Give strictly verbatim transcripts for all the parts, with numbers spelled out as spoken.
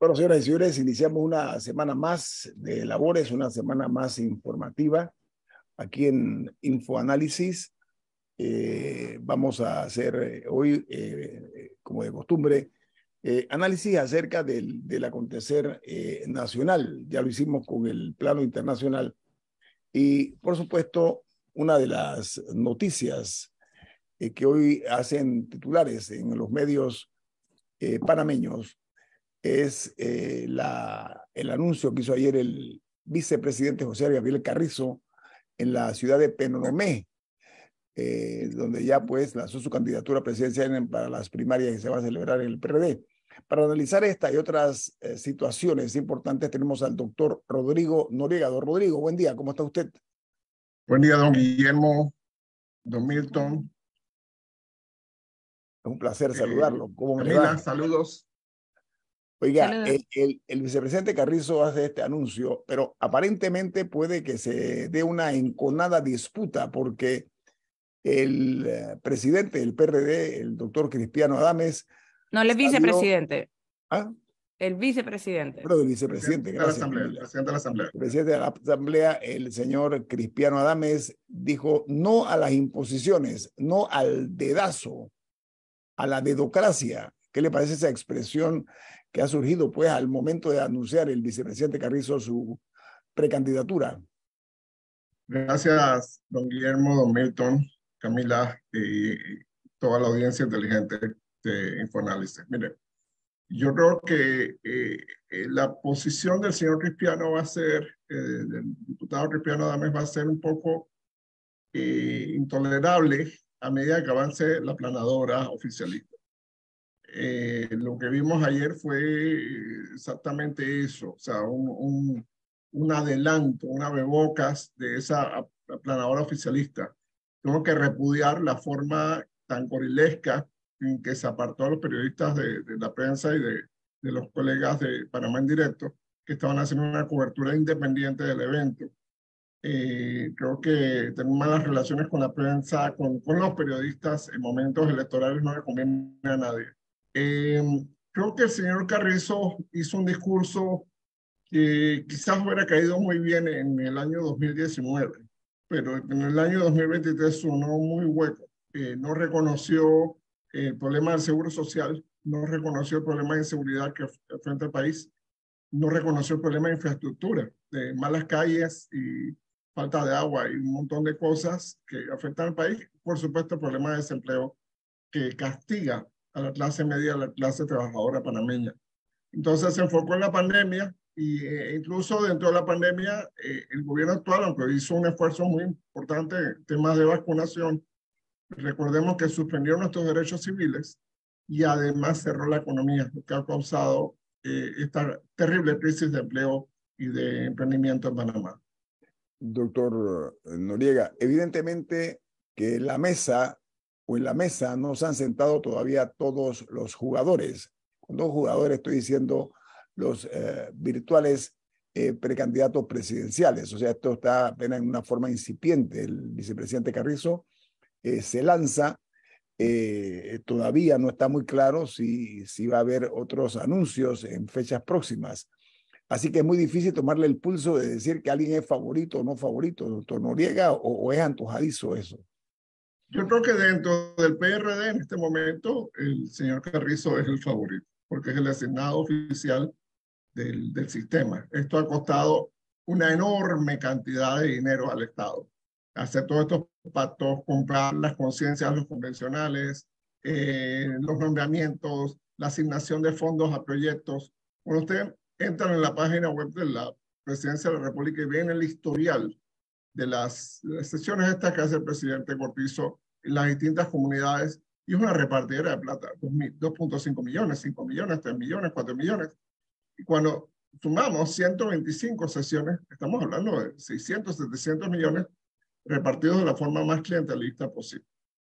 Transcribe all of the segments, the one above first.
Bueno, señoras y señores, iniciamos una semana más de labores, una semana más informativa aquí en InfoAnálisis. Eh, vamos a hacer eh, hoy, eh, como de costumbre, eh, análisis acerca del, del acontecer eh, nacional. Ya lo hicimos con el plano internacional. Y, por supuesto, una de las noticias eh, que hoy hacen titulares en los medios eh, panameños es eh, la, el anuncio que hizo ayer el vicepresidente José Gabriel Carrizo en la ciudad de Penonomé, eh, donde ya pues lanzó su candidatura presidencial para las primarias que se van a celebrar en el P R D. Para analizar esta y otras eh, situaciones importantes tenemos al doctor Rodrigo Noriega. Don Rodrigo, buen día, ¿cómo está usted? Buen día, don Guillermo, don Milton. Es un placer eh, saludarlo. ¿Cómo Camila, le va? saludos. Oiga, el, el, el vicepresidente Carrizo hace este anuncio, pero aparentemente puede que se dé una enconada disputa porque el eh, presidente del P R D, el doctor Cristiano Adames... No, el salió... vicepresidente. ¿Ah? El vicepresidente. Perdón, el vicepresidente, Presidente gracias. de la Asamblea, Camila. presidente de la Asamblea. El presidente de la Asamblea, el señor Cristiano Adames, dijo no a las imposiciones, no al dedazo, a la dedocracia. ¿Qué le parece esa expresión que ha surgido pues al momento de anunciar el vicepresidente Carrizo su precandidatura? Gracias, don Guillermo, don Milton, Camila y toda la audiencia inteligente de InfoAnálisis. Mire, yo creo que eh, eh, la posición del señor Cristiano va a ser, eh, del diputado Cristiano Adames va a ser un poco eh, intolerable a medida que avance la planadora oficialista. Eh, lo que vimos ayer fue exactamente eso, o sea, un, un, un adelanto, un abrebocas de esa aplanadora oficialista. Tengo que repudiar la forma tan gorilesca en que se apartó a los periodistas de, de la prensa y de, de los colegas de Panamá en Directo, que estaban haciendo una cobertura independiente del evento. Eh, creo que tener malas relaciones con la prensa, con, con los periodistas en momentos electorales no le conviene a nadie. Eh, creo que el señor Carrizo hizo un discurso que quizás hubiera caído muy bien en el año dos mil diecinueve, pero en el año dos mil veintitrés sonó muy hueco. Eh, no reconoció el problema del seguro social, no reconoció el problema de inseguridad que afronta el país, no reconoció el problema de infraestructura, de malas calles y falta de agua y un montón de cosas que afectan al país. Por supuesto, el problema de desempleo que castiga a la clase media, a la clase trabajadora panameña. Entonces se enfocó en la pandemia y eh, incluso dentro de la pandemia eh, el gobierno actual, aunque hizo un esfuerzo muy importante en temas de vacunación, recordemos que suspendió nuestros derechos civiles y además cerró la economía, lo que ha causado eh, esta terrible crisis de empleo y de emprendimiento en Panamá. Doctor Noriega, evidentemente que la mesa o en la mesa no se han sentado todavía todos los jugadores. Cuando jugadores estoy diciendo los eh, virtuales eh, precandidatos presidenciales. O sea, esto está apenas en una forma incipiente. El vicepresidente Carrizo eh, se lanza. Eh, todavía no está muy claro si, si va a haber otros anuncios en fechas próximas. Así que es muy difícil tomarle el pulso de decir que alguien es favorito o no favorito, doctor Noriega, o, o es antojadizo eso. Yo creo que dentro del P R D en este momento el señor Carrizo es el favorito, porque es el asignado oficial del, del sistema. Esto ha costado una enorme cantidad de dinero al Estado. Hacer todos estos pactos, comprar las conciencias, los convencionales, eh, los nombramientos, la asignación de fondos a proyectos. Cuando usted entra en la página web de la Presidencia de la República y viene el historial de las, de las sesiones estas que hace el presidente Cortizo en las distintas comunidades, y es una repartidera de plata, dos punto cinco millones, cinco millones, tres millones, cuatro millones. Y cuando sumamos ciento veinticinco sesiones, estamos hablando de seiscientos, setecientos millones repartidos de la forma más clientelista posible.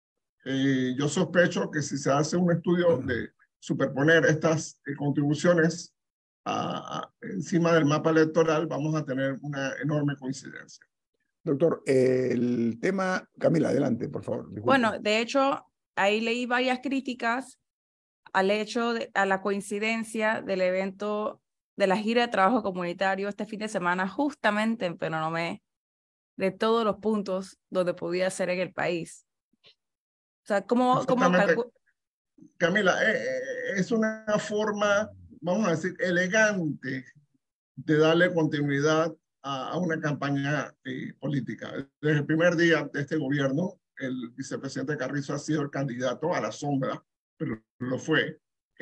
Eh, yo sospecho que si se hace un estudio de superponer estas eh, contribuciones a, a, encima del mapa electoral, vamos a tener una enorme coincidencia. Doctor, eh, el tema... Camila, adelante, por favor. Disculpe. Bueno, de hecho, ahí leí varias críticas al hecho, de, a la coincidencia del evento de la gira de trabajo comunitario este fin de semana justamente en Penonomé, de todos los puntos donde podía ser en el país. O sea, ¿cómo, cómo calculo? Camila, eh, es una forma, vamos a decir, elegante de darle continuidad a, a una campaña eh, política. Desde el primer día de este gobierno, el vicepresidente Carrizo ha sido el candidato a la sombra, pero lo fue.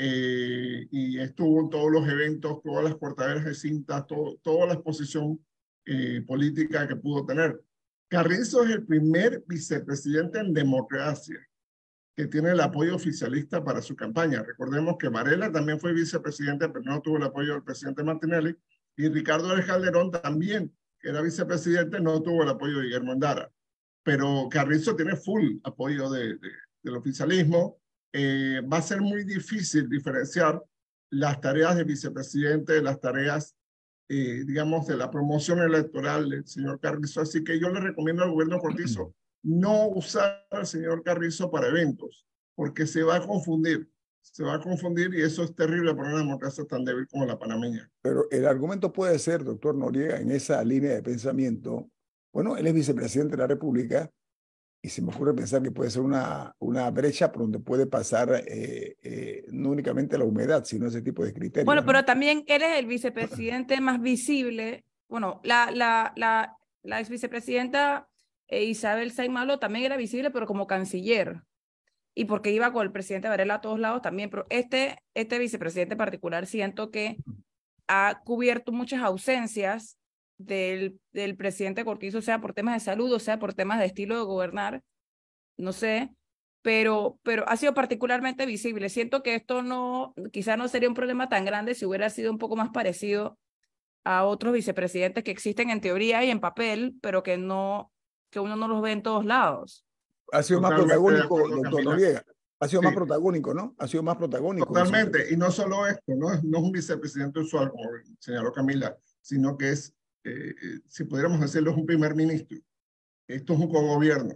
Eh, y estuvo en todos los eventos, todas las portaderas de cintas, todo, toda la exposición eh, política que pudo tener. Carrizo es el primer vicepresidente en democracia que tiene el apoyo oficialista para su campaña. Recordemos que Varela también fue vicepresidente, pero no tuvo el apoyo del presidente Martinelli, y Ricardo Arias Calderón también, que era vicepresidente, no tuvo el apoyo de Guillermo Endara. Pero Carrizo tiene full apoyo de, de, del oficialismo. Eh, va a ser muy difícil diferenciar las tareas de vicepresidente de las tareas, eh, digamos, de la promoción electoral del señor Carrizo. Así que yo le recomiendo al gobierno Cortizo no usar al señor Carrizo para eventos, porque se va a confundir, se va a confundir y eso es terrible para una democracia tan débil como la panameña. Pero el argumento puede ser, doctor Noriega, en esa línea de pensamiento, bueno, él es vicepresidente de la República y se me ocurre pensar que puede ser una, una brecha por donde puede pasar eh, eh, no únicamente la humedad, sino ese tipo de criterios. Bueno, ¿no? pero también él es el vicepresidente más visible. Bueno, la, la, la, la ex vicepresidenta Eh, Isabel Saimalo también era visible, pero como canciller. Y porque iba con el presidente Varela a todos lados también. Pero este, este vicepresidente en particular siento que ha cubierto muchas ausencias del, del presidente Cortizo, sea por temas de salud, o sea por temas de estilo de gobernar, no sé, pero, pero ha sido particularmente visible. Siento que esto no, quizás no sería un problema tan grande si hubiera sido un poco más parecido a otros vicepresidentes que existen en teoría y en papel, pero que no que uno no los ve en todos lados. Ha sido Totalmente más protagónico, acuerdo, doctor Camila. Noriega. Ha sido Sí. más protagónico, ¿no? Ha sido más protagónico. Totalmente. Y no solo esto, no es, no es un vicepresidente usual, como señaló Camila, sino que es, eh, si pudiéramos decirlo, es un primer ministro. Esto es un cogobierno.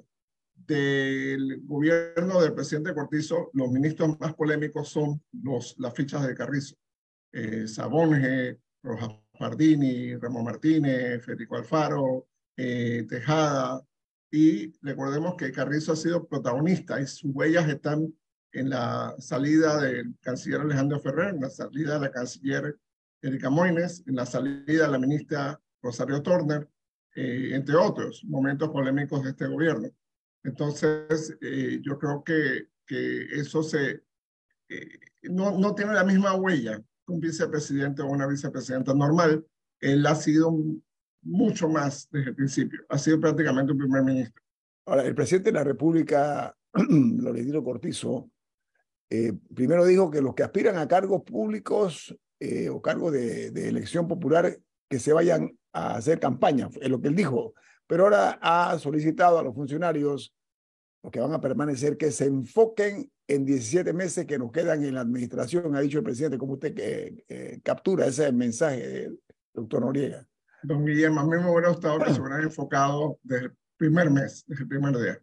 Del gobierno del presidente Cortizo, los ministros más polémicos son los, las fichas de Carrizo. Eh, Sabonge, Rojas Pardini, Ramón Martínez, Federico Alfaro, eh, Tejada, y recordemos que Carrizo ha sido protagonista y sus huellas están en la salida del canciller Alejandro Ferrer, en la salida de la canciller Erika Moines, en la salida de la ministra Rosario Turner, eh, entre otros momentos polémicos de este gobierno. Entonces, eh, yo creo que, que eso se, eh, no, no tiene la misma huella que un vicepresidente o una vicepresidenta normal. Él ha sido mucho más desde el principio. Ha sido prácticamente un primer ministro. Ahora, el presidente de la República, Laurentino Cortizo, eh, primero dijo que los que aspiran a cargos públicos eh, o cargos de, de elección popular, que se vayan a hacer campaña, es lo que él dijo. Pero ahora ha solicitado a los funcionarios, los que van a permanecer, que se enfoquen en diecisiete meses que nos quedan en la administración, ha dicho el presidente. ¿Cómo usted eh, eh, captura ese mensaje, doctor Noriega? Don Guillermo, a mí me hubiera gustado que se hubieran enfocado desde el primer mes, desde el primer día.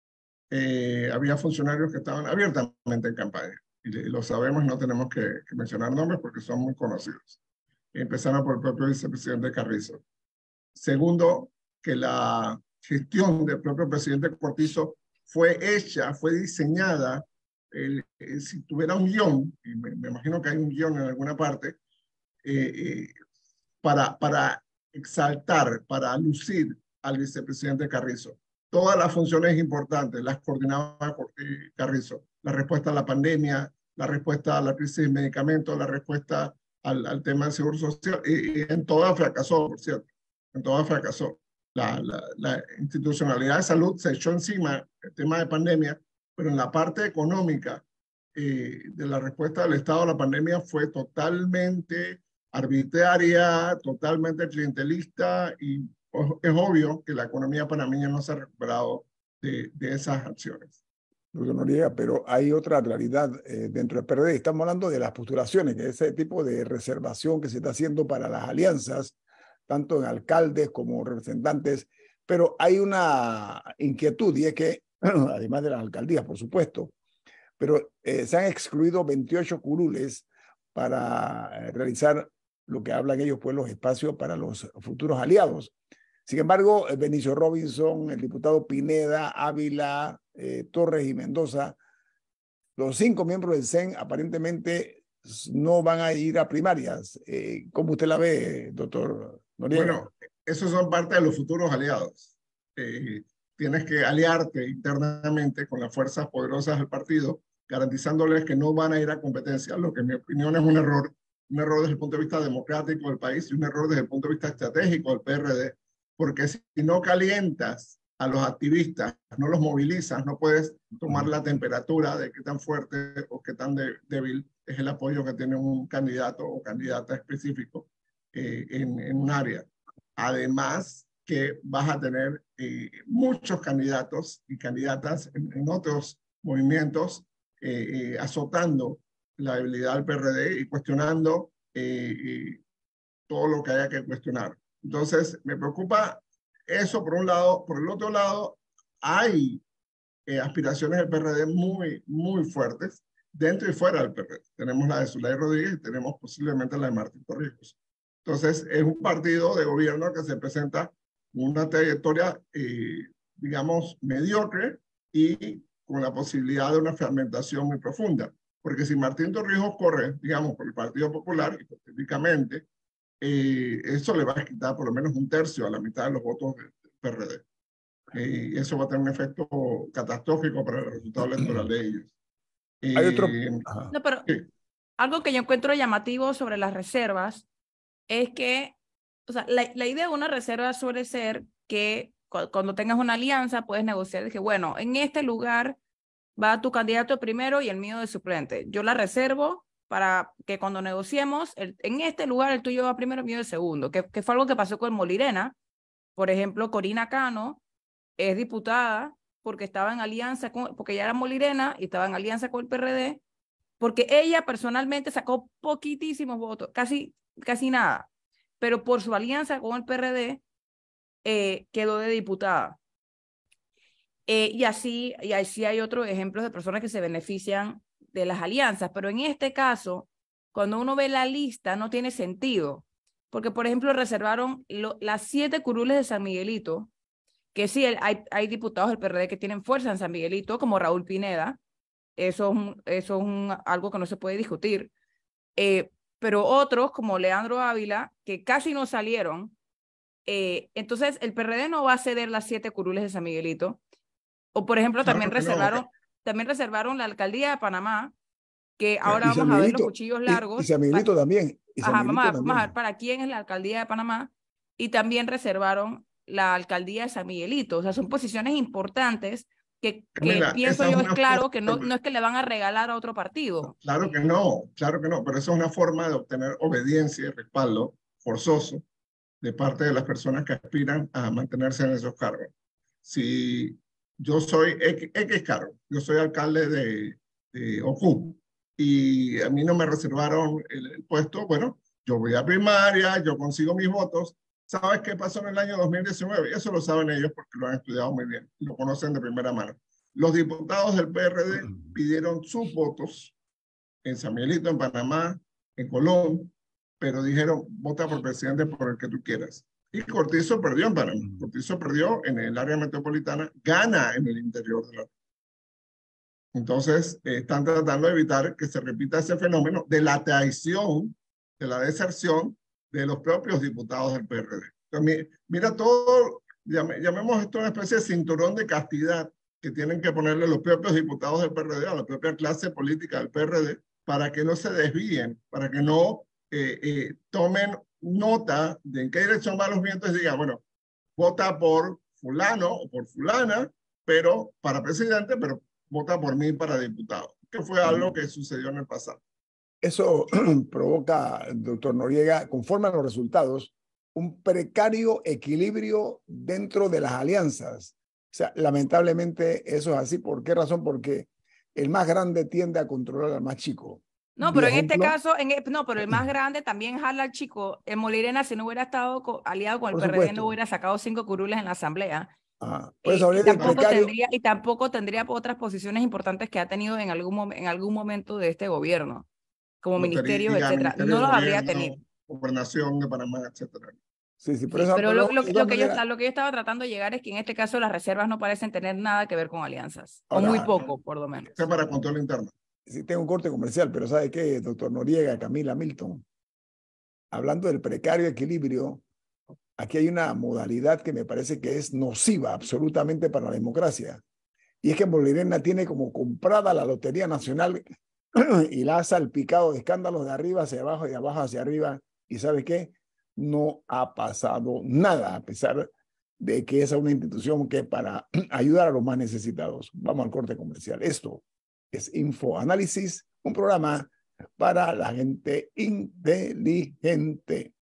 Eh, había funcionarios que estaban abiertamente en campaña, y lo sabemos, no tenemos que, que mencionar nombres porque son muy conocidos. Empezaron por el propio vicepresidente Carrizo. Segundo, que la gestión del propio presidente Cortizo fue hecha, fue diseñada, el, el, si tuviera un guión, y me, me imagino que hay un guión en alguna parte, eh, eh, para, para exaltar, para lucir al vicepresidente Carrizo. Todas las funciones importantes las coordinaba eh, Carrizo. La respuesta a la pandemia, la respuesta a la crisis de medicamentos, la respuesta al, al tema del seguro social, y, y en todas fracasó, por cierto, en todas fracasó. La, la, la institucionalidad de salud se echó encima el tema de pandemia, pero en la parte económica eh, de la respuesta del Estado a la pandemia fue totalmente arbitraria, totalmente clientelista, y es obvio que la economía panameña no se ha recuperado de, de esas acciones. Doctor Noriega, pero hay otra realidad eh, dentro del P R D. Estamos hablando de las postulaciones, que es ese tipo de reservación que se está haciendo para las alianzas, tanto en alcaldes como representantes, pero hay una inquietud, y es que, además de las alcaldías, por supuesto, pero eh, se han excluido veintiocho curules para realizar lo que hablan ellos, pues los espacios para los futuros aliados. Sin embargo, Benicio Robinson, el diputado Pineda, Ávila, eh, Torres y Mendoza, los cinco miembros del C E N aparentemente no van a ir a primarias. Eh, ¿Cómo usted la ve, doctor Noriega? Bueno, esos son parte de los futuros aliados. Eh, tienes que aliarte internamente con las fuerzas poderosas del partido, garantizándoles que no van a ir a competencia, lo que en mi opinión es un error, un error desde el punto de vista democrático del país y un error desde el punto de vista estratégico del P R D, porque si no calientas a los activistas, no los movilizas, no puedes tomar la temperatura de qué tan fuerte o qué tan de, débil es el apoyo que tiene un candidato o candidata específico eh, en, en un área. Además que vas a tener eh, muchos candidatos y candidatas en, en otros movimientos eh, eh, azotando la debilidad del P R D y cuestionando eh, eh, todo lo que haya que cuestionar. Entonces, me preocupa eso por un lado. Por el otro lado, hay eh, aspiraciones del P R D muy, muy fuertes dentro y fuera del P R D. Tenemos la de Zulay Rodríguez y tenemos posiblemente la de Martín Torrijos. Entonces, es un partido de gobierno que se presenta con una trayectoria, eh, digamos, mediocre y con la posibilidad de una fragmentación muy profunda. Porque si Martín Torrijos corre, digamos, por el Partido Popular, hipotéticamente, Eh, eso le va a quitar por lo menos un tercio a la mitad de los votos del P R D. Eh, y eso va a tener un efecto catastrófico para el resultado electoral de ellos. Eh, Hay otro... No, pero sí. Algo que yo encuentro llamativo sobre las reservas es que, o sea, la, la idea de una reserva suele ser que cu cuando tengas una alianza puedes negociar, de que bueno, en este lugar va tu candidato primero y el mío de suplente. Yo la reservo para que cuando negociemos, el, en este lugar el tuyo va primero, el mío de segundo, que, que fue algo que pasó con Molirena. Por ejemplo, Corina Cano es diputada porque estaba en alianza, con, porque ella era Molirena y estaba en alianza con el P R D, porque ella personalmente sacó poquitísimos votos, casi, casi nada, pero por su alianza con el P R D eh, quedó de diputada. Eh, y, así, y así hay otros ejemplos de personas que se benefician de las alianzas, pero en este caso, cuando uno ve la lista, no tiene sentido, porque, por ejemplo, reservaron lo, las siete curules de San Miguelito, que sí, hay, hay diputados del P R D que tienen fuerza en San Miguelito, como Raúl Pineda, eso es, un, eso es un, algo que no se puede discutir, eh, pero otros, como Leandro Ávila, que casi no salieron, eh, entonces el P R D no va a ceder las siete curules de San Miguelito, o por ejemplo, claro también reservaron... No. También reservaron la alcaldía de Panamá, que ahora y vamos a ver los cuchillos largos. Y, y San Miguelito para, también. Y San ajá, Miguelito vamos, a, también. vamos a ver para quién es la alcaldía de Panamá. Y también reservaron la alcaldía de San Miguelito. O sea, son posiciones importantes que, Camila, que pienso yo es claro forma, que no, no es que le van a regalar a otro partido. Claro que no, claro que no, pero eso es una forma de obtener obediencia y respaldo forzoso de parte de las personas que aspiran a mantenerse en esos cargos. Si yo soy X, X cargo, yo soy alcalde de, de Ocu y a mí no me reservaron el, el puesto, bueno, yo voy a primaria, yo consigo mis votos. ¿Sabes qué pasó en el año dos mil diecinueve? Eso lo saben ellos porque lo han estudiado muy bien, lo conocen de primera mano. Los diputados del P R D pidieron sus votos en San Miguelito, en Panamá, en Colón, pero dijeron, vota por presidente por el que tú quieras. Y Cortizo perdió en Panamá. Cortizo perdió en el área metropolitana, gana en el interior de la... Entonces, eh, están tratando de evitar que se repita ese fenómeno de la traición, de la deserción de los propios diputados del P R D. Entonces, mira todo, llame, llamemos esto una especie de cinturón de castidad que tienen que ponerle los propios diputados del P R D a la propia clase política del P R D para que no se desvíen, para que no eh, eh, tomen nota de en qué dirección van los vientos y digan, bueno, vota por fulano o por fulana, pero para presidente, pero vota por mí para diputado, que fue algo que sucedió en el pasado. Eso provoca, doctor Noriega, conforme a los resultados, un precario equilibrio dentro de las alianzas. O sea, lamentablemente eso es así. ¿Por qué razón? Porque el más grande tiende a controlar al más chico. No, pero en este caso, en el, no, pero el más grande también jala al chico. En Molirena, si no hubiera estado co, aliado con el P R D, no hubiera sacado cinco curules en la asamblea. Ah, pues eh, y, tampoco precario... tendría, y tampoco tendría otras posiciones importantes que ha tenido en algún, en algún momento de este gobierno, como Lotería, ministerios, etcétera. Ministerio No los gobierno, habría tenido. gobernación de Panamá, etcétera. Sí, sí, Sí, eso, pero lo, lo, de lo, que yo, manera, lo que yo estaba tratando de llegar es que en este caso las reservas no parecen tener nada que ver con alianzas, o ahora, muy poco, por lo menos. Este es para control interno. sí tengo un corte comercial, pero ¿sabe qué, doctor Noriega, Camila, Milton? Hablando del precario equilibrio, aquí hay una modalidad que me parece que es nociva absolutamente para la democracia. Y es que Molirena tiene como comprada la Lotería Nacional y la ha salpicado de escándalos de arriba hacia abajo y de abajo hacia arriba. ¿Y sabe qué? No ha pasado nada, a pesar de que es una institución que para ayudar a los más necesitados. Vamos al corte comercial. Esto es InfoAnálisis, un programa para la gente inteligente.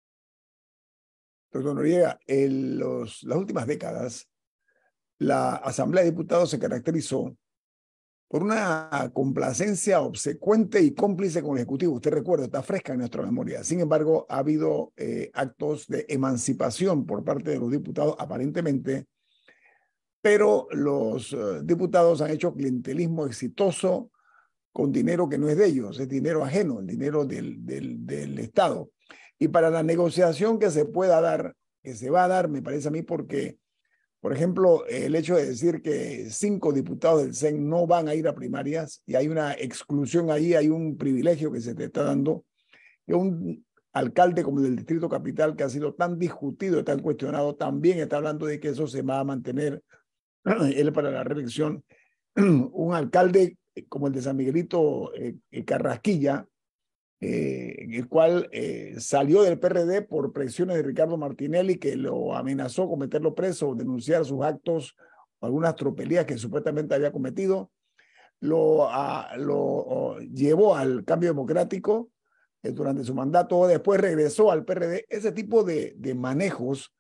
Doctor Noriega, en los, las últimas décadas, la Asamblea de Diputados se caracterizó por una complacencia obsecuente y cómplice con el Ejecutivo. Usted recuerda, está fresca en nuestra memoria. Sin embargo, ha habido eh, actos de emancipación por parte de los diputados, aparentemente, pero los uh, diputados han hecho clientelismo exitoso con dinero que no es de ellos, es dinero ajeno, el dinero del, del, del Estado. Y para la negociación que se pueda dar, que se va a dar, me parece a mí, porque, por ejemplo, el hecho de decir que cinco diputados del C E N no van a ir a primarias y hay una exclusión ahí, hay un privilegio que se te está dando, que un alcalde como el del Distrito Capital, que ha sido tan discutido, tan cuestionado, también está hablando de que eso se va a mantener él para la reelección. Un alcalde como el de San Miguelito, eh, Carrasquilla, eh, el cual eh, salió del P R D por presiones de Ricardo Martinelli, que lo amenazó con meterlo preso, denunciar sus actos o algunas tropelías que supuestamente había cometido, lo, a, lo a, llevó al Cambio Democrático eh, durante su mandato, después regresó al P R D. Ese tipo de, de manejos,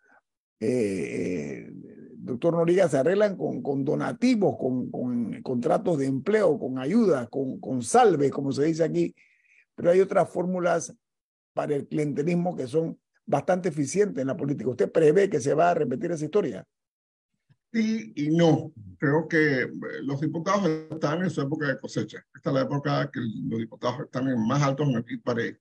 eh, eh, doctor Noriega, se arreglan con, con donativos, con, con contratos de empleo, con ayuda, con, con salve, como se dice aquí. Pero hay otras fórmulas para el clientelismo que son bastante eficientes en la política. ¿Usted prevé que se va a repetir esa historia? Sí y no. Creo que los diputados están en su época de cosecha. Esta es la época que los diputados están en más altos en el P I B.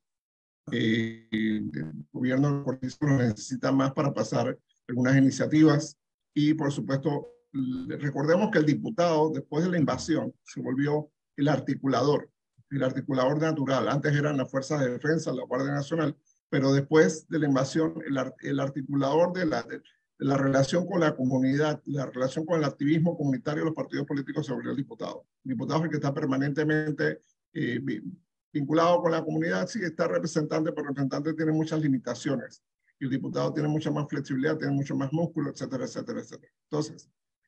Eh, el gobierno cortizano necesita más para pasar algunas iniciativas y, por supuesto, recordemos que el diputado, después de la invasión, se volvió el articulador, el articulador natural. Antes eran las fuerzas de defensa, la Guardia Nacional, pero después de la invasión, el, el articulador de la, de, de la relación con la comunidad, la relación con el activismo comunitario de los partidos políticos se volvió el diputado. El diputado es el que está permanentemente eh, vinculado con la comunidad, sí está representante, pero el representante tiene muchas limitaciones. Y el diputado tiene mucha más flexibilidad, tiene mucho más músculo, etcétera, etcétera, etcétera. Entonces,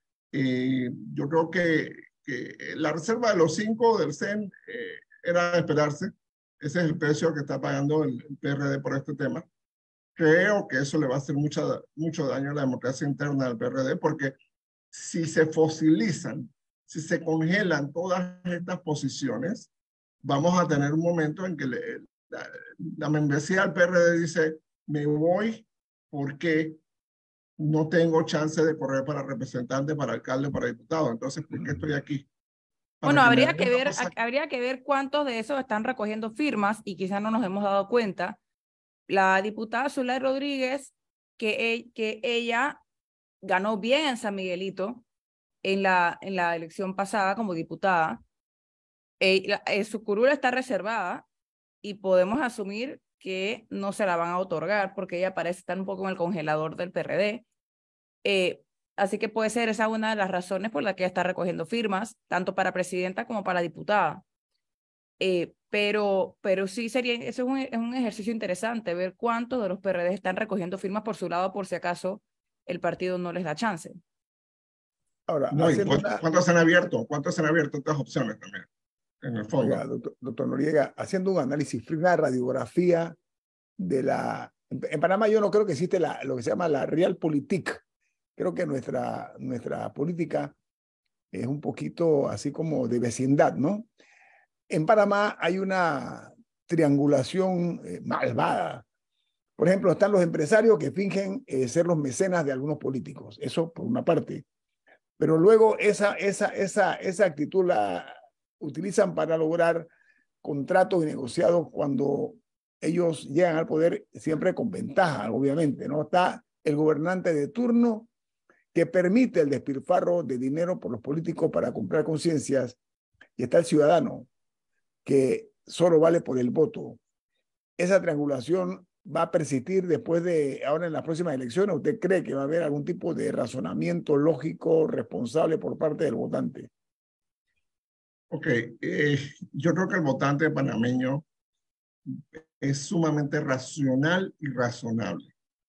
eh, yo creo que, que la reserva de los cinco del C E N eh, era de esperarse. Ese es el precio que está pagando el, el P R D por este tema. Creo que eso le va a hacer mucha, mucho daño a la democracia interna del P R D, porque si se fosilizan, si se congelan todas estas posiciones, vamos a tener un momento en que le, la, la membresía del P R D dice, me voy porque no tengo chance de correr para representante, para alcalde, para diputado. Entonces, ¿por qué estoy aquí? Bueno, que habría que ver, cosa... habría que ver cuántos de esos están recogiendo firmas y quizás no nos hemos dado cuenta. La diputada Zulay Rodríguez, que, que ella ganó bien en San Miguelito en la, en la elección pasada como diputada. Eh, la, eh, su curula está reservada y podemos asumir que no se la van a otorgar porque ella parece estar un poco en el congelador del P R D. Eh, así que puede ser esa una de las razones por las que ella está recogiendo firmas, tanto para presidenta como para diputada. Eh, pero, pero sí sería, eso es un, es un ejercicio interesante, ver cuántos de los P R D están recogiendo firmas por su lado por si acaso el partido no les da chance. Ahora, no, ¿cuántos, una... ¿cuántos se han abierto? ¿Cuántos se han abierto otras opciones también? En el fondo. Oiga, doctor, doctor Noriega, haciendo un análisis, una radiografía de la... En Panamá yo no creo que existe la, lo que se llama la realpolitik. Creo que nuestra, nuestra política es un poquito así como de vecindad, ¿no? En Panamá hay una triangulación eh, malvada. Por ejemplo, están los empresarios que fingen eh, ser los mecenas de algunos políticos. Eso por una parte. Pero luego esa, esa, esa, esa actitud la utilizan para lograr contratos y negociados cuando ellos llegan al poder siempre con ventaja, obviamente, ¿no? Está el gobernante de turno que permite el despilfarro de dinero por los políticos para comprar conciencias, y está el ciudadano que solo vale por el voto. Esa triangulación va a persistir después de ahora en las próximas elecciones. ¿Usted cree que va a haber algún tipo de razonamiento lógico, responsable por parte del votante? Ok, eh, yo creo que el votante panameño es sumamente racional y razonable.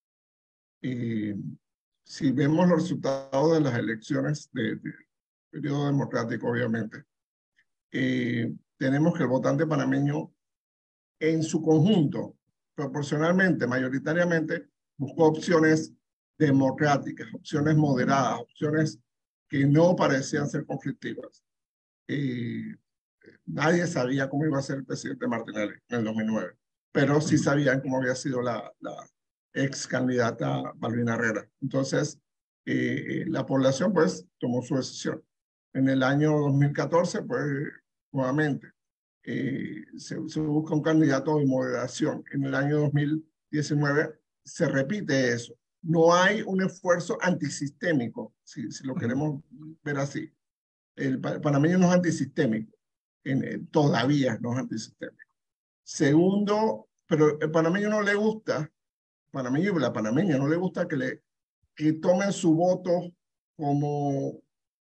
Eh, si vemos los resultados de las elecciones del de periodo democrático, obviamente, eh, tenemos que el votante panameño en su conjunto, proporcionalmente, mayoritariamente, buscó opciones democráticas, opciones moderadas, opciones que no parecían ser conflictivas. Eh, nadie sabía cómo iba a ser el presidente Martinelli en el dos mil nueve, pero sí sabían cómo había sido la, la ex candidata Balbina Herrera. Entonces, eh, la población pues tomó su decisión. En el año dos mil catorce, pues nuevamente, eh, se, se busca un candidato de moderación. En el año dos mil diecinueve se repite eso. No hay un esfuerzo antisistémico, si, si lo queremos ver así. El panameño no es antisistémico, en, eh, todavía no es antisistémico. Segundo, pero el panameño no le gusta, panameño y la panameña no le gusta que, le, que tomen su voto como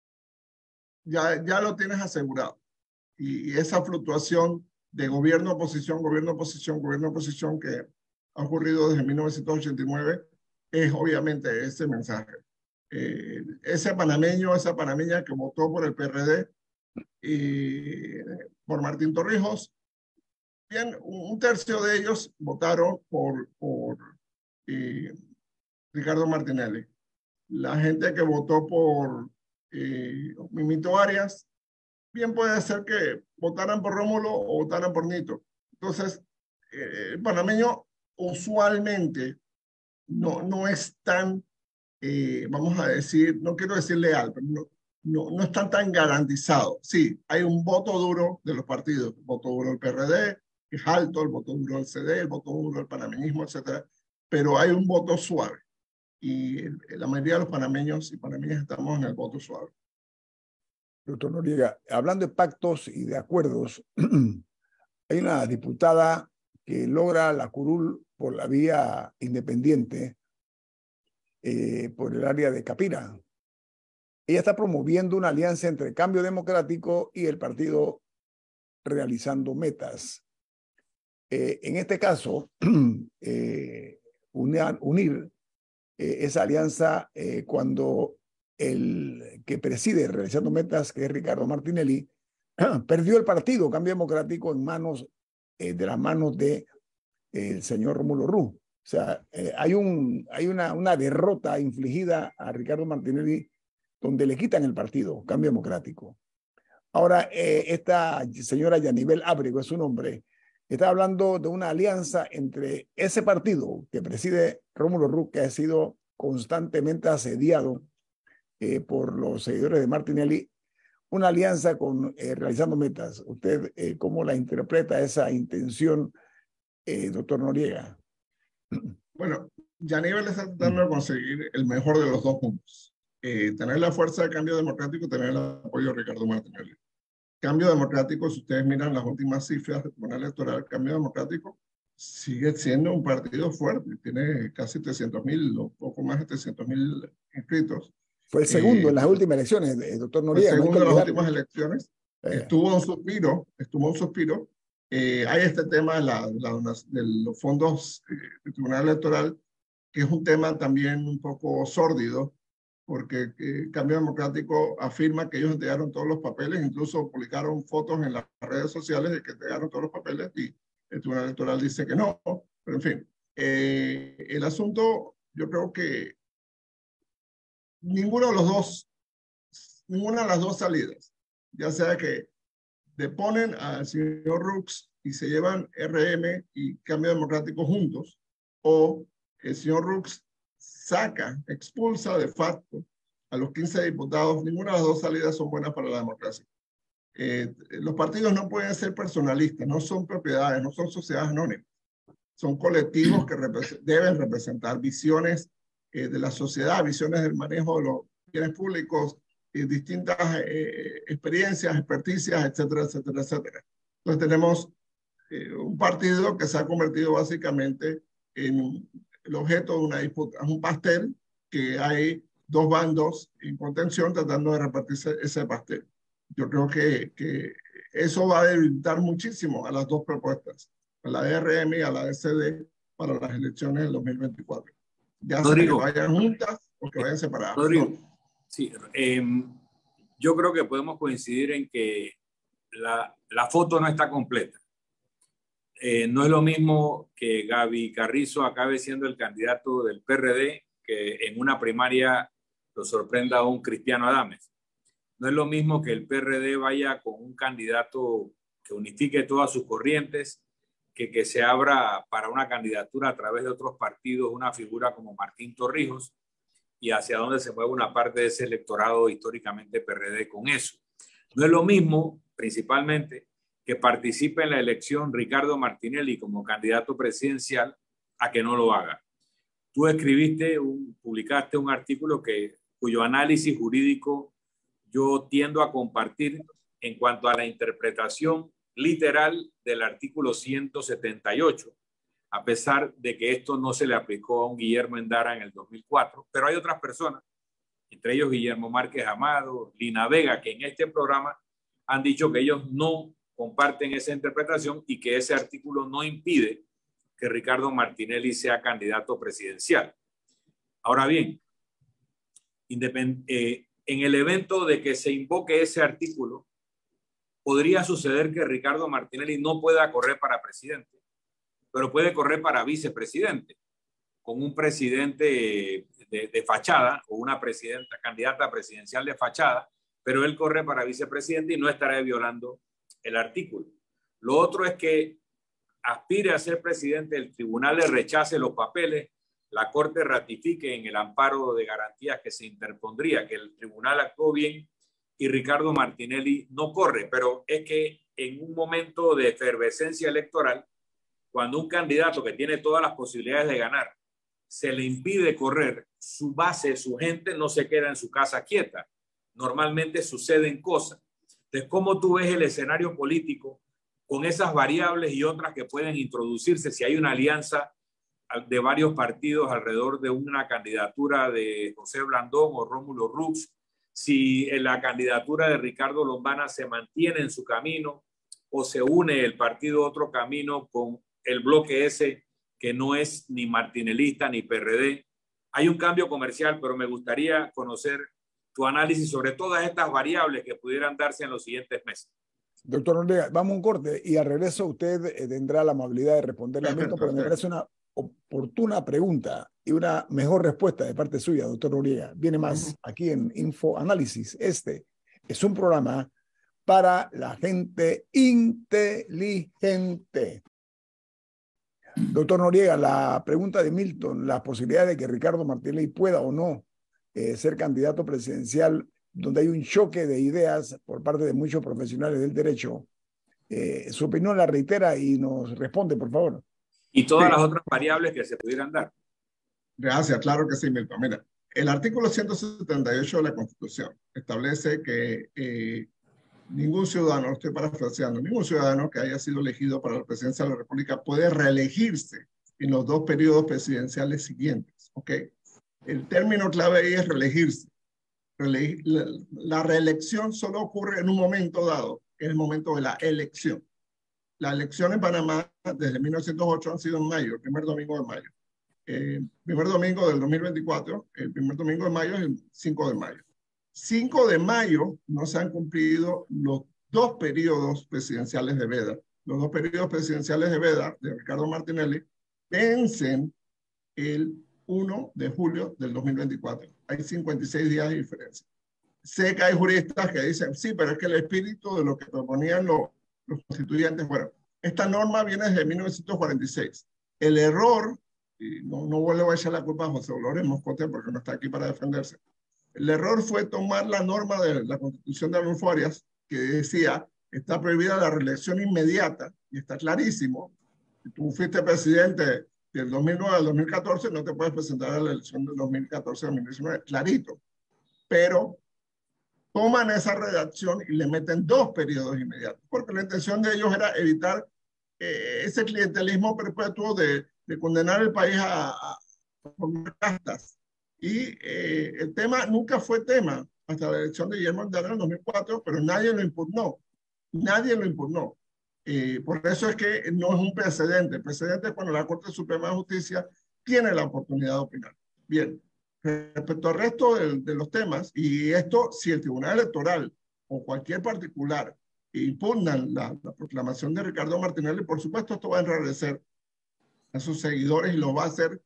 ya, ya lo tienes asegurado. Y, y esa fluctuación de gobierno-oposición, gobierno-oposición, gobierno-oposición que ha ocurrido desde mil novecientos ochenta y nueve es obviamente ese mensaje. Eh, ese panameño, esa panameña que votó por el P R D y por Martín Torrijos, bien, un tercio de ellos votaron por, por eh, Ricardo Martinelli. La gente que votó por eh, Mimito Arias, bien puede ser que votaran por Rómulo o votaran por Nito. Entonces, eh, el panameño usualmente no, no es tan, eh, vamos a decir, no quiero decir leal, pero no, no, no están tan garantizados. Sí, hay un voto duro de los partidos, el voto duro del P R D, que es alto, el voto duro del C D, el voto duro del panameñismo, etcétera, pero hay un voto suave. Y la mayoría de los panameños y panameñas estamos en el voto suave. Doctor Noriega, hablando de pactos y de acuerdos, hay una diputada que logra la curul por la vía independiente, eh, por el área de Capira. Ella está promoviendo una alianza entre Cambio Democrático y el partido Realizando Metas. Eh, en este caso, eh, unir, unir eh, esa alianza eh, cuando el que preside Realizando Metas, que es Ricardo Martinelli, perdió el partido Cambio Democrático en manos, eh, de las manos de eh, el señor Rómulo Ruz. O sea, eh, hay, un, hay una, una derrota infligida a Ricardo Martinelli donde le quitan el partido Cambio Democrático. Ahora, eh, esta señora Yanibel Ábrego es su nombre, está hablando de una alianza entre ese partido que preside Rómulo Ruz, que ha sido constantemente asediado eh, por los seguidores de Martinelli, una alianza con eh, Realizando Metas. ¿Usted eh, cómo la interpreta esa intención, eh, doctor Noriega? Bueno, Yanibel está tratando de conseguir el mejor de los dos puntos. Eh, tener la fuerza de Cambio Democrático, tener el apoyo de Ricardo Martinelli. Cambio Democrático, si ustedes miran las últimas cifras del Tribunal Electoral, Cambio Democrático sigue siendo un partido fuerte, tiene casi trescientos mil, o poco más de trescientos mil inscritos. Fue el segundo eh, en las últimas elecciones, eh, doctor Noriega. Fue el segundo no en las últimas elecciones. Eh. Estuvo un suspiro, estuvo un suspiro. Eh, hay este tema de, la, la, de los fondos eh, del Tribunal Electoral, que es un tema también un poco sórdido, porque eh, Cambio Democrático afirma que ellos entregaron todos los papeles, incluso publicaron fotos en las redes sociales de que entregaron todos los papeles y el Tribunal Electoral dice que no. Pero en fin, eh, el asunto, yo creo que ninguno de los dos, ninguna de las dos salidas, ya sea que deponen al señor Rux y se llevan R M y Cambio Democrático juntos, o el señor Rux saca, expulsa de facto a los quince diputados, ninguna de las dos salidas son buenas para la democracia. Eh, los partidos no pueden ser personalistas, no son propiedades, no son sociedades anónimas. son colectivos que repre- deben representar visiones eh, de la sociedad, visiones del manejo de los bienes públicos, y distintas eh, experiencias, experticias, etcétera, etcétera, etcétera. Entonces tenemos eh, un partido que se ha convertido básicamente en el objeto de una disputa. Es un pastel que hay dos bandos en contención tratando de repartirse ese pastel. Yo creo que, que eso va a debilitar muchísimo a las dos propuestas, a la D R M y a la D C D, para las elecciones del dos mil veinticuatro. Ya sea que vayan juntas o que vayan separadas. Rodrigo, sí, eh, yo creo que podemos coincidir en que la, la foto no está completa. Eh, no es lo mismo que Gaby Carrizo acabe siendo el candidato del P R D que en una primaria lo sorprenda a un Cristiano Adames. No es lo mismo que el P R D vaya con un candidato que unifique todas sus corrientes, que, que se abra para una candidatura a través de otros partidos, una figura como Martín Torrijos, y hacia dónde se mueve una parte de ese electorado históricamente P R D con eso. No es lo mismo, principalmente, que participe en la elección Ricardo Martinelli como candidato presidencial a que no lo haga. Tú escribiste, un, publicaste un artículo que, cuyo análisis jurídico yo tiendo a compartir en cuanto a la interpretación literal del artículo ciento setenta y ocho, a pesar de que esto no se le aplicó a un Guillermo Endara en el dos mil cuatro, pero hay otras personas, entre ellos Guillermo Márquez Amado, Lina Vega, que en este programa han dicho que ellos no comparten esa interpretación y que ese artículo no impide que Ricardo Martinelli sea candidato presidencial. Ahora bien, independ- eh, en el evento de que se invoque ese artículo, podría suceder que Ricardo Martinelli no pueda correr para presidente, pero puede correr para vicepresidente, con un presidente de, de fachada o una presidenta, candidata presidencial de fachada, pero él corre para vicepresidente y no estará violando el artículo. Lo otro es que aspire a ser presidente, el tribunal le rechace los papeles, la Corte ratifique en el amparo de garantías que se interpondría, que el tribunal actuó bien y Ricardo Martinelli no corre, pero es que en un momento de efervescencia electoral, cuando un candidato que tiene todas las posibilidades de ganar se le impide correr, su base, su gente no se queda en su casa quieta. Normalmente suceden cosas. Entonces, ¿cómo tú ves el escenario político con esas variables y otras que pueden introducirse si hay una alianza de varios partidos alrededor de una candidatura de José Blandón o Rómulo Rux, si la candidatura de Ricardo Lombana se mantiene en su camino o se une el partido Otro Camino con el bloque ese que no es ni martinelista ni P R D? Hay un cambio comercial, pero me gustaría conocer tu análisis sobre todas estas variables que pudieran darse en los siguientes meses. Doctor Noriega, vamos a un corte y al regreso usted eh, tendrá la amabilidad de responderle a Milton, pero me parece una oportuna pregunta y una mejor respuesta de parte suya, doctor Noriega. Viene más aquí en Info Análisis. Este es un programa para la gente inteligente. Doctor Noriega, la pregunta de Milton, la posibilidad de que Ricardo Martinelli pueda o no eh, ser candidato presidencial, donde hay un choque de ideas por parte de muchos profesionales del derecho. Eh, su opinión la reitera y nos responde, por favor. Y todas Sí. las otras variables que se pudieran dar. Gracias, claro que sí, Milton. Mira, el artículo ciento setenta y ocho de la Constitución establece que eh, ningún ciudadano, estoy parafraseando, ningún ciudadano que haya sido elegido para la presidencia de la República puede reelegirse en los dos periodos presidenciales siguientes. ¿Ok? El término clave ahí es reelegirse. Reele la, la reelección solo ocurre en un momento dado, que es el momento de la elección. La elección en Panamá desde mil novecientos ocho han sido en mayo, el primer domingo de mayo. El eh, primer domingo del dos mil veinticuatro, el primer domingo de mayo es el cinco de mayo. cinco de mayo no se han cumplido los dos periodos presidenciales de veda. Los dos periodos presidenciales de veda de Ricardo Martinelli vencen el uno de julio del dos mil veinticuatro. Hay cincuenta y seis días de diferencia. Sé que hay juristas que dicen, sí, pero es que el espíritu de lo que proponían los, los constituyentes, bueno, esta norma viene desde mil novecientos cuarenta y seis. El error, y no, no vuelvo a echar la culpa a José Dolores Moscote porque no está aquí para defenderse, el error fue tomar la norma de la Constitución de Arnulfo Arias que decía, está prohibida la reelección inmediata, y está clarísimo, Si tú fuiste presidente del dos mil nueve al dos mil catorce, no te puedes presentar a la elección del dos mil catorce al dos mil diecinueve, clarito. Pero toman esa redacción y le meten dos periodos inmediatos, porque la intención de ellos era evitar eh, ese clientelismo perpetuo de, de condenar el país a, a formar castas. Y eh, el tema nunca fue tema hasta la elección de Guillermo Aldana en el dos mil cuatro, pero nadie lo impugnó. Nadie lo impugnó. Eh, por eso es que no es un precedente. El precedente es cuando la Corte Suprema de Justicia tiene la oportunidad de opinar. Bien, respecto al resto de, de los temas, y esto, si el Tribunal Electoral o cualquier particular impugnan la, la proclamación de Ricardo Martinelli, por supuesto esto va a enrarecer a sus seguidores y los va a hacer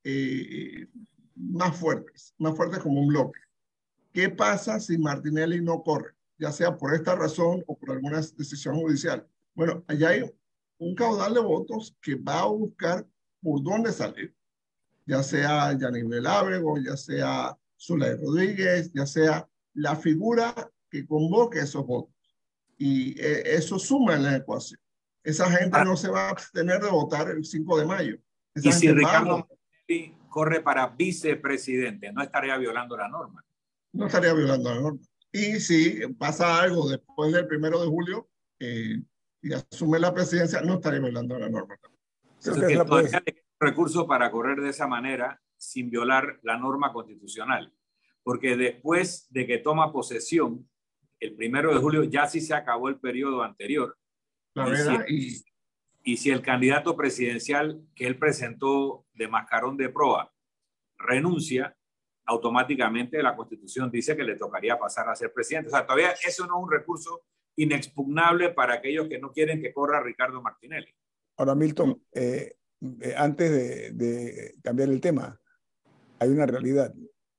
eh, más fuertes, más fuertes como un bloque. ¿Qué pasa si Martinelli no corre? Ya sea por esta razón o por alguna decisión judicial. Bueno, allá hay un caudal de votos que va a buscar por dónde salir. Ya sea Yanivel Ábrego, ya sea Zulay Rodríguez, ya sea la figura que convoque esos votos. Y eh, eso suma en la ecuación. Esa gente ah. no se va a abstener de votar el cinco de mayo. Esa y si Ricardo Martinelli corre para vicepresidente, ¿no estaría violando la norma? No estaría violando la norma. Y si pasa algo después del primero de julio eh, y asume la presidencia, no estaría violando la norma. Creo que, que es todavía hay recursos para correr de esa manera sin violar la norma constitucional. Porque después de que toma posesión, el primero de julio ya sí se acabó el periodo anterior. La y, verdad, si, y... y si el candidato presidencial que él presentó de mascarón de proa renuncia, automáticamente la Constitución dice que le tocaría pasar a ser presidente. O sea, todavía eso no es un recurso inexpugnable para aquellos que no quieren que corra Ricardo Martinelli. Ahora, Milton, eh, eh, antes de, de cambiar el tema, hay una realidad.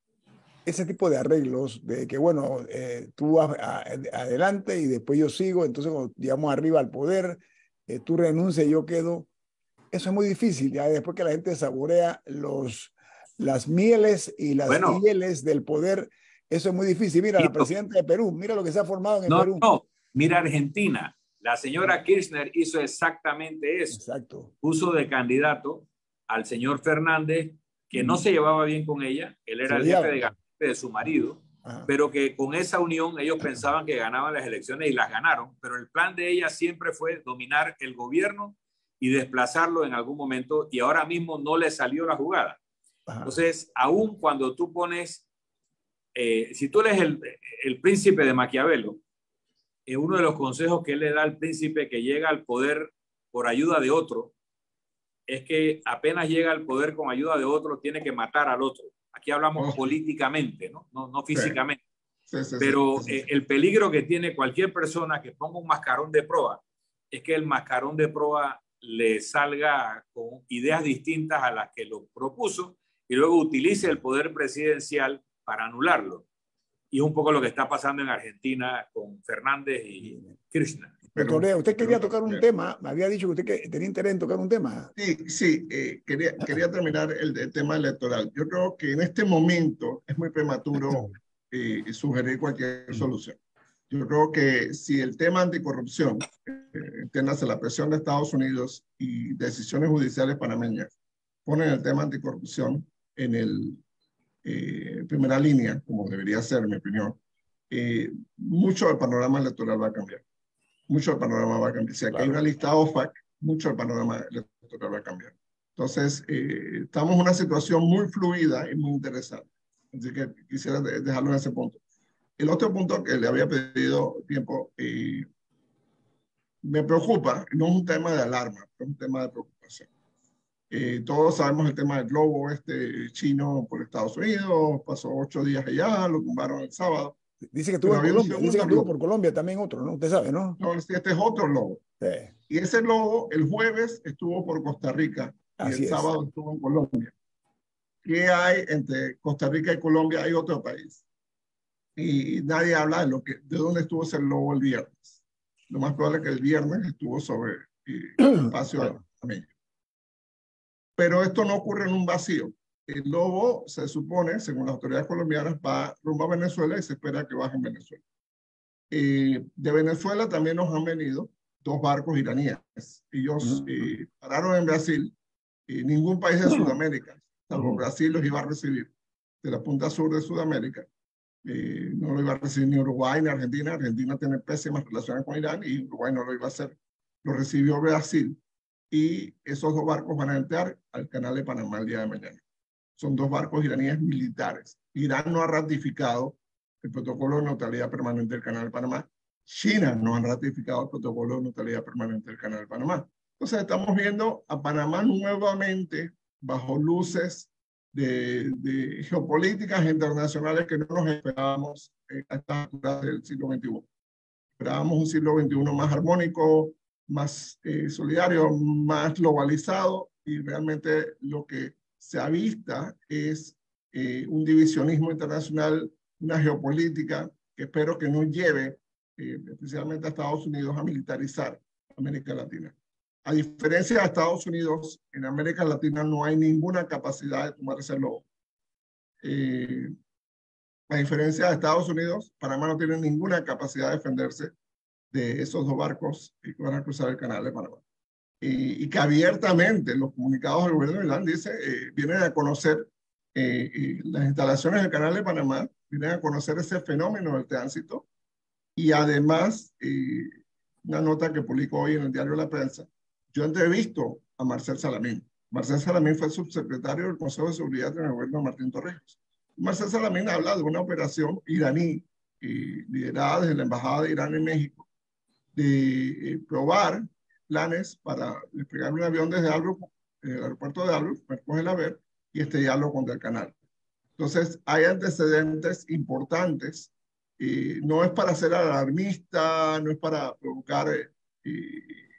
Ese tipo de arreglos de que, bueno, eh, tú vas a, a, adelante y después yo sigo, entonces cuando llegamos arriba al poder, eh, tú renuncias y yo quedo, eso es muy difícil, ya después que la gente saborea los, las mieles y las bueno, hieles del poder, eso es muy difícil. Mira, la presidenta de Perú, mira lo que se ha formado en el no, Perú. No, mira Argentina. La señora Kirchner hizo exactamente eso. Exacto. Puso de candidato al señor Fernández, que mm. no se llevaba bien con ella, él era se el jefe de gabinete de su marido, Ajá. pero que con esa unión ellos pensaban que ganaban las elecciones y las ganaron, pero el plan de ella siempre fue dominar el gobierno y desplazarlo en algún momento, y ahora mismo no le salió la jugada. Ajá. Entonces, aún cuando tú pones, eh, si tú eres el, el príncipe de Maquiavelo, eh, uno de los consejos que él le da al príncipe que llega al poder por ayuda de otro, es que apenas llega al poder con ayuda de otro, tiene que matar al otro. Aquí hablamos oh. políticamente, ¿no? No, no físicamente. Sí. Sí, sí, Pero sí, sí, sí. Eh, el peligro que tiene cualquier persona que ponga un mascarón de proa es que el mascarón de proa le salga con ideas distintas a las que lo propuso y luego utilice el poder presidencial para anularlo. Y es un poco lo que está pasando en Argentina con Fernández y Kirchner. Doctor Lea, usted quería tocar un tema, me había dicho que usted que tenía interés en tocar un tema. Sí, sí, eh, quería, quería terminar el, el tema electoral. Yo creo que en este momento es muy prematuro eh, sugerir cualquier solución. Yo creo que si el tema anticorrupción, eh, entiéndase la presión de Estados Unidos y decisiones judiciales panameñas, ponen el tema anticorrupción en el eh, primera línea, como debería ser, en mi opinión, eh, mucho del panorama electoral va a cambiar. Mucho el panorama va a cambiar. Si aquí claro. hay una lista O F A C, mucho el panorama electoral va a cambiar. Entonces, eh, estamos en una situación muy fluida y muy interesante. Así que quisiera dejarlo en ese punto. El otro punto que le había pedido tiempo, eh, me preocupa, no es un tema de alarma, es un tema de preocupación. Eh, todos sabemos el tema del globo este chino por Estados Unidos, pasó ocho días allá, lo tumbaron el sábado. Dice que estuvo en Colombia, dice que estuvo por Colombia también otro, ¿no? Usted sabe, ¿no? No, este es otro lobo. Sí. Y ese lobo el jueves estuvo por Costa Rica y Así el es. sábado estuvo en Colombia. ¿Qué hay entre Costa Rica y Colombia? Hay otro país. Y nadie habla de, lo que, de dónde estuvo ese lobo el viernes. Lo más probable es que el viernes estuvo sobre el espacio claro. Panameño. Pero esto no ocurre en un vacío. El lobo, se supone, según las autoridades colombianas, va rumbo a Venezuela y se espera que baje en Venezuela. Eh, de Venezuela también nos han venido dos barcos iraníes. Ellos Mm. eh, pararon en Brasil, y ningún país de Sudamérica, salvo Mm. Brasil, los iba a recibir de la punta sur de Sudamérica. Eh, no lo iba a recibir ni Uruguay ni Argentina. Argentina tiene pésimas relaciones con Irán y Uruguay no lo iba a hacer. Lo recibió Brasil y esos dos barcos van a entrar al canal de Panamá el día de mañana. Son dos barcos iraníes militares. Irán no ha ratificado el protocolo de neutralidad permanente del canal de Panamá. China no ha ratificado el protocolo de neutralidad permanente del canal de Panamá. Entonces estamos viendo a Panamá nuevamente bajo luces de, de geopolíticas internacionales que no nos esperábamos a estas alturas del siglo veintiuno. Esperábamos un siglo veintiuno más armónico, más eh, solidario, más globalizado, y realmente lo que se avista es eh, un divisionismo internacional, una geopolítica que espero que no lleve eh, especialmente a Estados Unidos a militarizar América Latina. A diferencia de Estados Unidos, en América Latina no hay ninguna capacidad de tomarse el lobo. Eh, a diferencia de Estados Unidos, Panamá no tiene ninguna capacidad de defenderse de esos dos barcos que van a cruzar el canal de Panamá. Y, y que abiertamente los comunicados del gobierno de Irán dice, eh, vienen a conocer eh, eh, las instalaciones del canal de Panamá, vienen a conocer ese fenómeno del tránsito, y además, eh, una nota que publicó hoy en el diario La Prensa, yo entrevisto a Marcel Salamín. Marcel Salamín fue subsecretario del Consejo de Seguridad en el gobierno de Martín Torrijos. Marcel Salamín habla de una operación iraní eh, liderada desde la Embajada de Irán en México, de eh, probar planes para despegar un avión desde Albrook, el aeropuerto de Albrook, recoge el haber, y estrellarlo contra el canal. Entonces, hay antecedentes importantes. Eh, no es para ser alarmista, no es para provocar eh,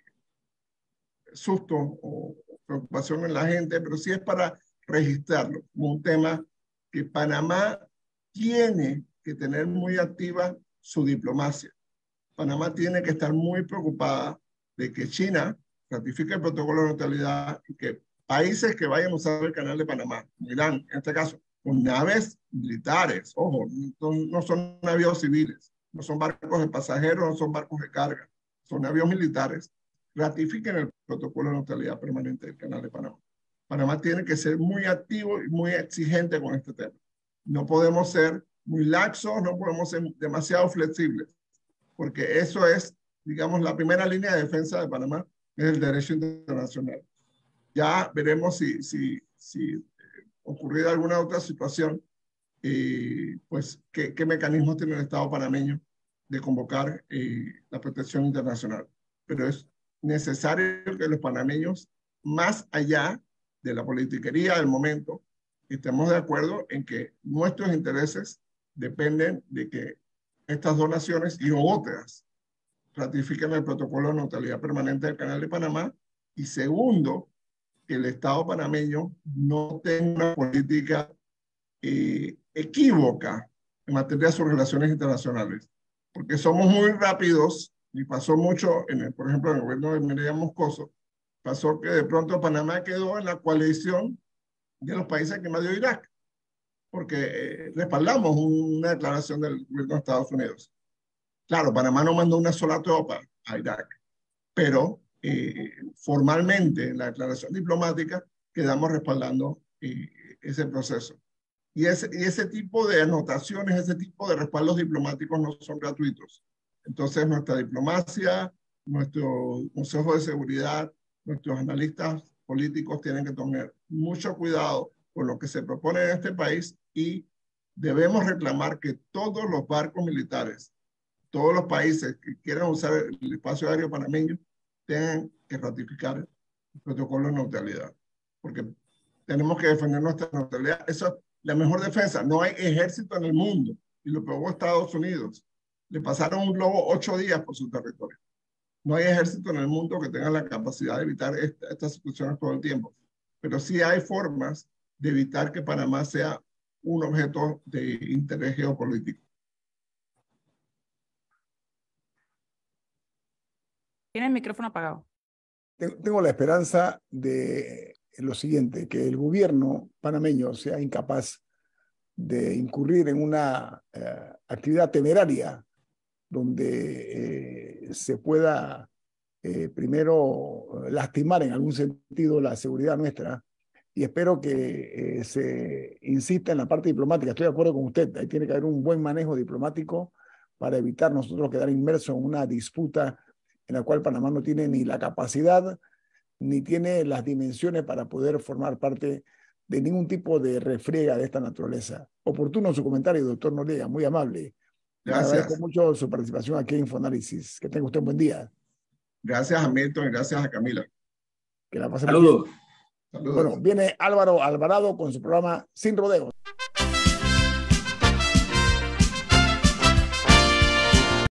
susto o preocupación en la gente, pero sí es para registrarlo como un tema que Panamá tiene que tener muy activa su diplomacia. Panamá tiene que estar muy preocupada de que China ratifique el protocolo de neutralidad y que países que vayan a usar el canal de Panamá, Irán en este caso, con naves militares, ojo, no, no son navíos civiles, no son barcos de pasajeros, no son barcos de carga, son navíos militares, ratifiquen el protocolo de neutralidad permanente del canal de Panamá. Panamá tiene que ser muy activo y muy exigente con este tema. No podemos ser muy laxos, no podemos ser demasiado flexibles, porque eso es, digamos, la primera línea de defensa de Panamá, es el derecho internacional. Ya veremos si, si, si eh, ocurriera alguna otra situación, eh, pues qué, qué mecanismos tiene el Estado panameño de convocar eh, la protección internacional. Pero es necesario que los panameños, más allá de la politiquería del momento, estemos de acuerdo en que nuestros intereses dependen de que estas dos naciones y otras ratifiquen el protocolo de neutralidad permanente del canal de Panamá, y segundo, que el Estado panameño no tenga una política eh, equívoca en materia de sus relaciones internacionales, porque somos muy rápidos, y pasó mucho, en el, por ejemplo, en el gobierno de Mireya Moscoso, pasó que de pronto Panamá quedó en la coalición de los países que invadió Irak, porque eh, respaldamos una declaración del gobierno de Estados Unidos. Claro, Panamá no mandó una sola tropa a Irak, pero eh, formalmente en la declaración diplomática quedamos respaldando eh, ese proceso. Y ese, y ese tipo de anotaciones, ese tipo de respaldos diplomáticos no son gratuitos. Entonces nuestra diplomacia, nuestro Consejo de Seguridad, nuestros analistas políticos tienen que tener mucho cuidado con lo que se propone en este país, y debemos reclamar que todos los barcos militares, todos los países que quieran usar el espacio aéreo panameño, tengan que ratificar el protocolo de neutralidad, porque tenemos que defender nuestra neutralidad. Eso es la mejor defensa. No hay ejército en el mundo, y lo probó Estados Unidos. Le pasaron un globo ocho días por su territorio. No hay ejército en el mundo que tenga la capacidad de evitar esta, estas situaciones todo el tiempo, pero sí hay formas de evitar que Panamá sea un objeto de interés geopolítico. Tiene el micrófono apagado. Tengo la esperanza de lo siguiente, que el gobierno panameño sea incapaz de incurrir en una eh, actividad temeraria donde eh, se pueda eh, primero lastimar en algún sentido la seguridad nuestra, y espero que eh, se insista en la parte diplomática. Estoy de acuerdo con usted, ahí tiene que haber un buen manejo diplomático para evitar nosotros quedar inmersos en una disputa en la cual Panamá no tiene ni la capacidad ni tiene las dimensiones para poder formar parte de ningún tipo de refriega de esta naturaleza. Oportuno su comentario, doctor Noriega, muy amable. Gracias. Le agradezco mucho su participación aquí en Infoanálisis. Que tenga usted un buen día. Gracias a Milton y gracias a Camila. Que la pase Saludos. muy bien. Bueno, viene Álvaro Alvarado con su programa Sin Rodeos.